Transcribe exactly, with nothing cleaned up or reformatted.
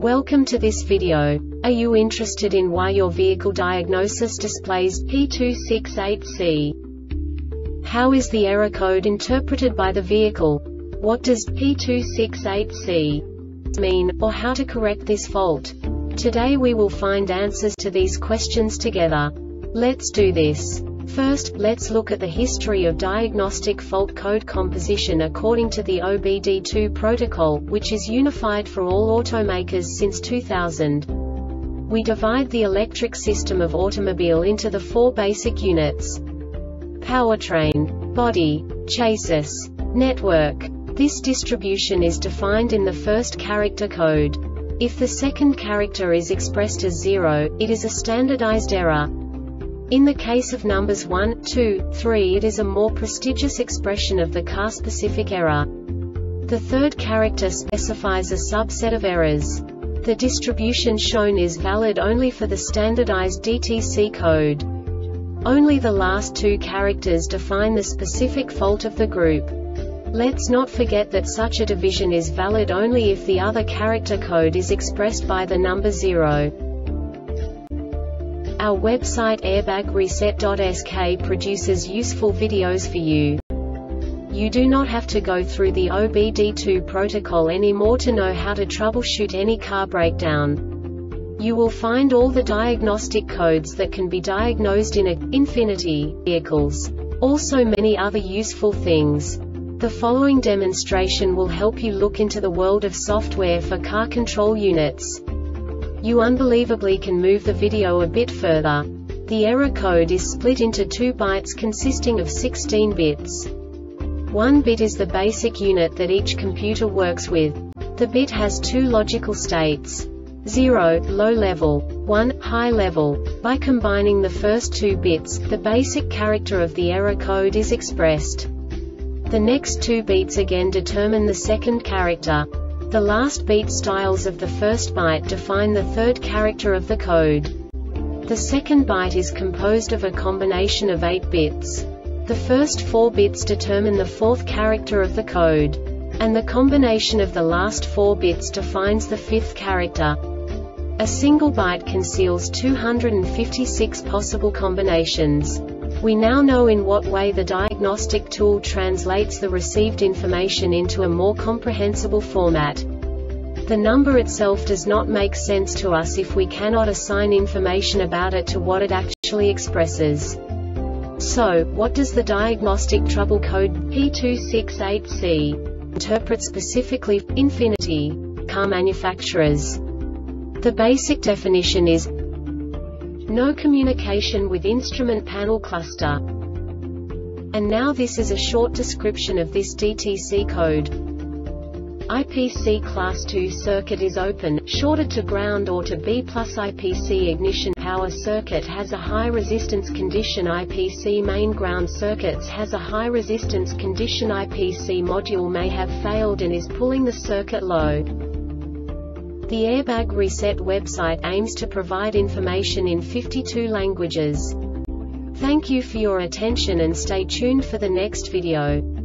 Welcome to this video. Are you interested in why your vehicle diagnosis displays P two six eight C? How is the error code interpreted by the vehicle? What does P two six eight C mean, or how to correct this fault? Today we will find answers to these questions together. Let's do this. First, let's look at the history of diagnostic fault code composition according to the O B D two protocol, which is unified for all automakers since two thousand. We divide the electric system of automobile into the four basic units: powertrain, body, chassis, network. This distribution is defined in the first character code. If the second character is expressed as zero, it is a standardized error. In the case of numbers one, two, three, it is a more prestigious expression of the car-specific error. The third character specifies a subset of errors. The distribution shown is valid only for the standardized D T C code. Only the last two characters define the specific fault of the group. Let's not forget that such a division is valid only if the other character code is expressed by the number zero. Our website airbag reset dot S K produces useful videos for you. You do not have to go through the O B D two protocol anymore to know how to troubleshoot any car breakdown. You will find all the diagnostic codes that can be diagnosed in a Infiniti vehicles. Also many other useful things. The following demonstration will help you look into the world of software for car control units. You unbelievably can move the video a bit further. The error code is split into two bytes consisting of sixteen bits. One bit is the basic unit that each computer works with. The bit has two logical states: zero, low level, one, high level. By combining the first two bits, the basic character of the error code is expressed. The next two bits again determine the second character. The last beat styles of the first byte define the third character of the code. The second byte is composed of a combination of eight bits. The first four bits determine the fourth character of the code. And the combination of the last four bits defines the fifth character. A single byte conceals two hundred fifty-six possible combinations. We now know in what way the diagnostic tool translates the received information into a more comprehensible format. The number itself does not make sense to us if we cannot assign information about it to what it actually expresses. So, what does the diagnostic trouble code P two six eight C interpret specifically for Infiniti car manufacturers? The basic definition is no communication with instrument panel cluster. And now this is a short description of this D T C code. I P C class two circuit is open, shorted to ground or to B plus. I P C ignition power circuit has a high resistance condition. I P C main ground circuits has a high resistance condition. I P C module may have failed and is pulling the circuit low. The Airbag Reset website aims to provide information in fifty-two languages. Thank you for your attention and stay tuned for the next video.